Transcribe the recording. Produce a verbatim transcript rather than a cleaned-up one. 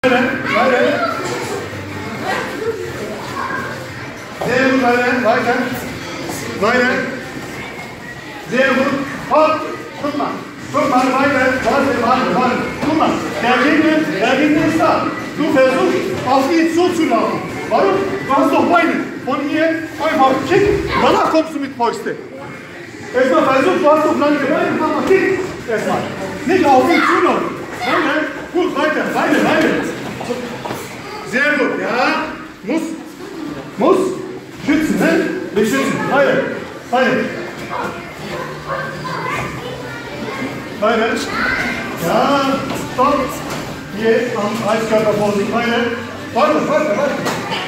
Weiter, weiter. Sehr gut, weiter, weiter. Weiter. Sehr gut. Hopp. Guck mal. Guck mal, weiter. Warte, warte, warte. Guck mal. Der Gegner, der Gegner ist da. Du versuchst, auf ihn zuzulaufen. Warum? Du hast doch Beine. Von hier einfach kick. Danach kommst du mit Fäuste. Erstmal versuch, du hast doch lange Beine. Mach mal kick. Erstmal. Nicht auf ihn zulaufen. Weiter. Gut, weiter, weiter, weiter. Sehr gut. Ja. Muss. Muss. Schützen, ne? Nicht schützen. Weiter. Weiter. Weiter. Ja. Stopp. Hier am Reiskörper vor sich. Weiter. Weiter, weiter, weiter.